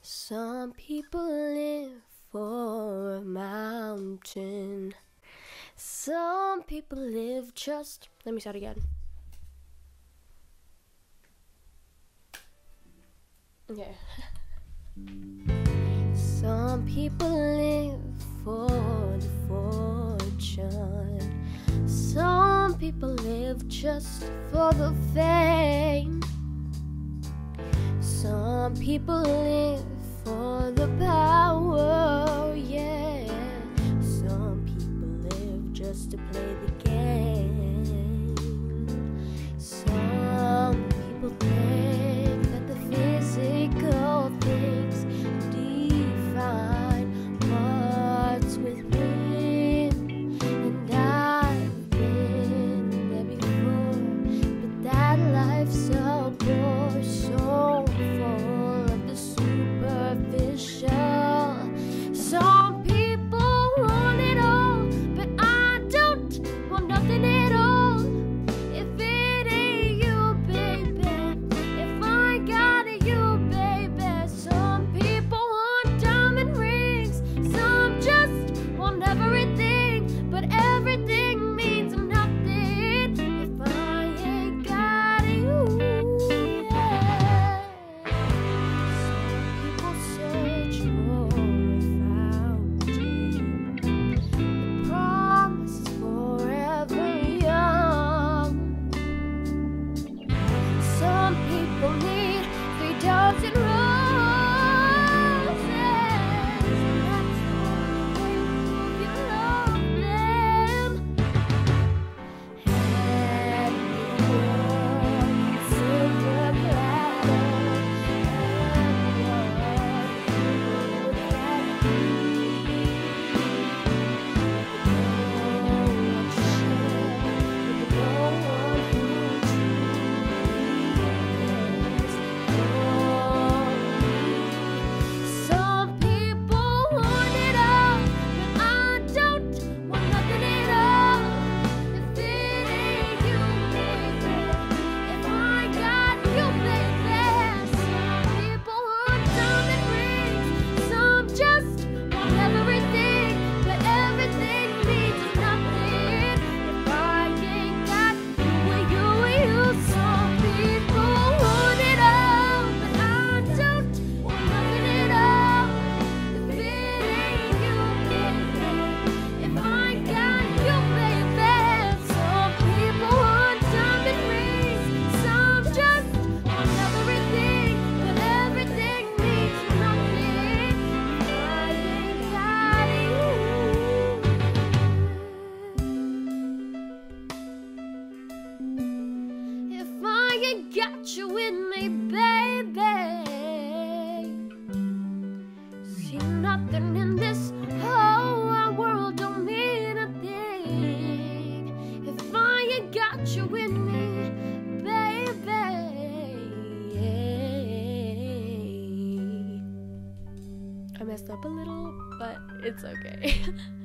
Some people live for a mountain. Some people live just... Let me start again. Okay. Some people live for the fortune. Some people live just for the fame. Some people live for the power, yeah. Some people live just to play the game. Some people think that the physical things define what's within. And I've been there before, but that life's so poor, so full of the superficial. Some people want it all, but I don't want nothing at all. If it ain't you, baby, if I got you, baby. Some people want diamond rings, some just want everything, but everything means nothing if I ain't got you. Some people search for a fountain. The promise is forever young. Some people need 3,000 roses, and that's the only way you love them. And one silver platter, some people want it all, but I don't want nothing at all. If it ain't you, baby, if I got you, baby. Some people want diamond rings, some just want everything, but everything means nothing if I ain't got you. Some people want it all, but I don't want nothing at all. If it ain't you, baby, if I got you, baby. Some people want diamond rings, some just want everything, but everything means nothing if I ain't got you. If I ain't got you with me, baby, see, nothing in this whole wide world don't mean a thing. If I ain't got you with me, baby. I messed up a little, but it's okay.